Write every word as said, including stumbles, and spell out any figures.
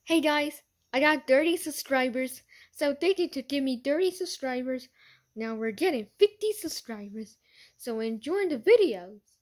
Hey guys, I got thirty subscribers, so thank you to give me thirty subscribers. Now we're getting fifty subscribers, so enjoy the videos.